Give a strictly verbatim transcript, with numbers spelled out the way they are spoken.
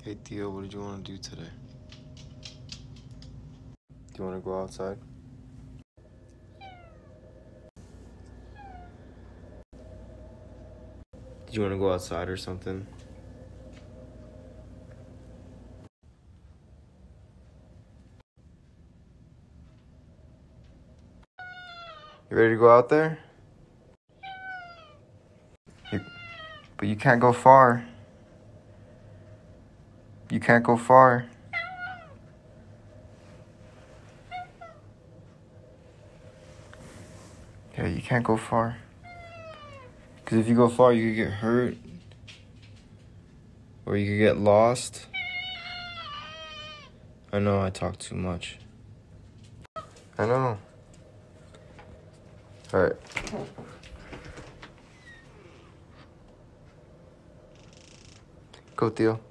Hey Theo, what did you want to do today? Do you want to go outside? Do you want to go outside or something? You ready to go out there? You, but you can't go far. You can't go far. Yeah, you can't go far. Because if you go far, you could get hurt. Or you could get lost. I know I talk too much. I know. Alright. Go, Theo.